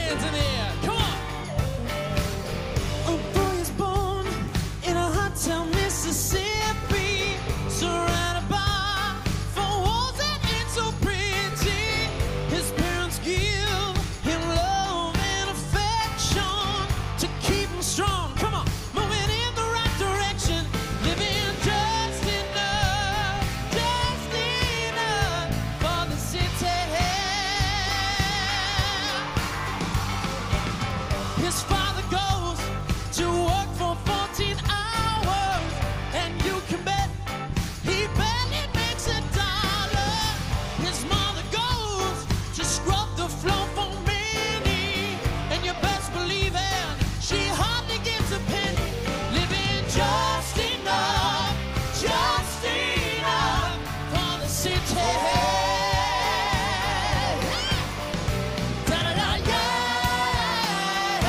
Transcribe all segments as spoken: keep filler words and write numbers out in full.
hands in the air. Come on. A boy is born in a hot town, Mississippi, surrounded by four walls that ain't so pretty. His parents give him love and affection to keep him strong. Come on, moving in the right direction, living just enough, just enough for the city. His father goes to work for fourteen hours, and you can bet he barely makes a dollar. His mother goes to scrub the floor for many, and you best believe it, she hardly gives a penny. Living just enough, just enough for the city. Da-da-da, yeah.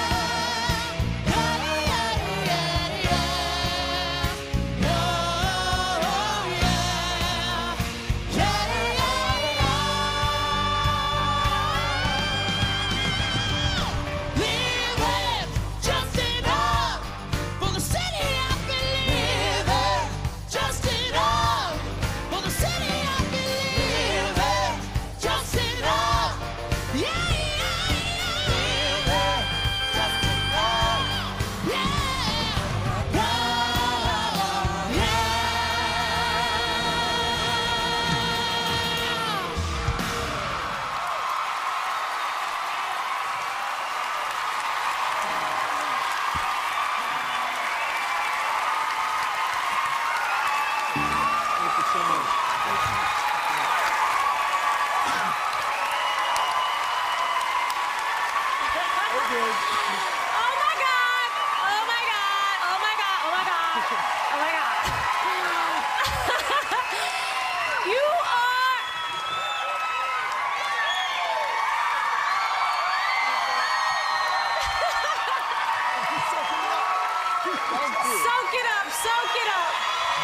Oh my God! Oh my God! Oh my God! Oh my God! Oh my God! You are. Soak it up! Soak it up!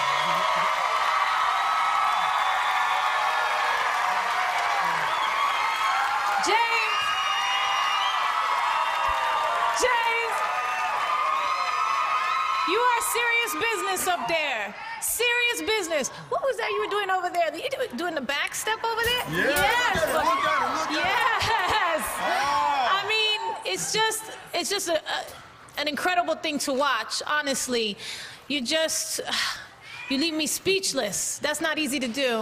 James! James! You are serious business up there. Serious business. What was that you were doing over there? You do- doing the back step over there? Yeah, Yes. look at it, look at it, look at yes. Ah. I mean, it's just, it's just a, a, an incredible thing to watch. Honestly, you just, you leave me speechless. That's not easy to do.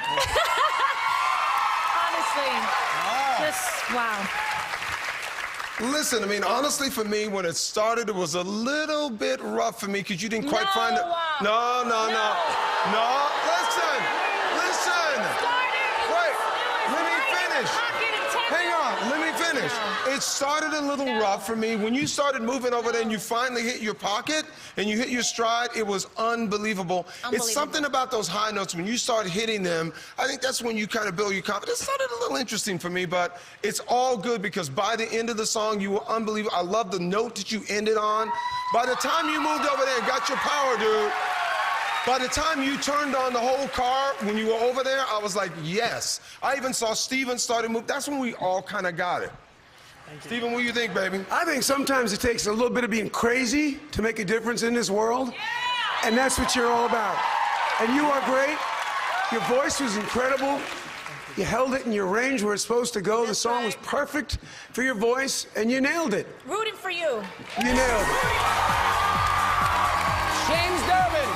Honestly, Ah. just wow. Listen, I mean, honestly, for me, when it started, it was a little bit rough for me because you didn't quite No, find it. wow. No, no, no, No. no. Listen, listen. Wait, let me finish. Hang on, let me finish. It started a little rough for me. When you started moving over there and you finally hit your pocket and you hit your stride, it was unbelievable. It's something about those high notes. When you start hitting them, I think that's when you kind of build your confidence. It started a little interesting for me, but it's all good because by the end of the song, you were unbelievable. I love the note that you ended on. By the time you moved over there and got your power, dude, by the time you turned on the whole car, when you were over there, I was like, yes. I even saw Steven started moving. That's when we all kind of got it. Steven, what do you think, baby? I think sometimes it takes a little bit of being crazy to make a difference in this world. Yeah. And that's what you're all about. And you are great. Your voice was incredible. You held it in your range where it's supposed to go. The song was perfect for your voice, and you nailed it. Rooting for you. You nailed it. James Durbin.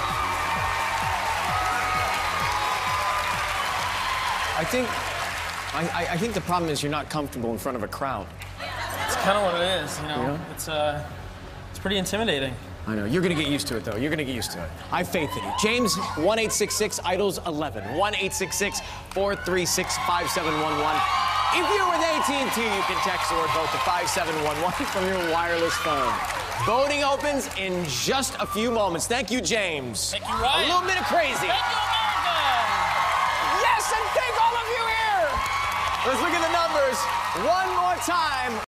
I think, I, I, I think the problem is you're not comfortable in front of a crowd. It's kind of what it is, you know. Yeah. It's uh, it's pretty intimidating. I know. You're going to get used to it, though. You're going to get used to it. I have faith in you. James, one eight six six idols eleven. one eight six six, four three six, five seven one one. If you're with A T and T, you can text the word vote to five seven one one from your wireless phone. Voting opens in just a few moments. Thank you, James. Thank you, Ryan. A little bit of crazy. Thank you, America. Yes, and thank all of you here. Let's look at the numbers one more time.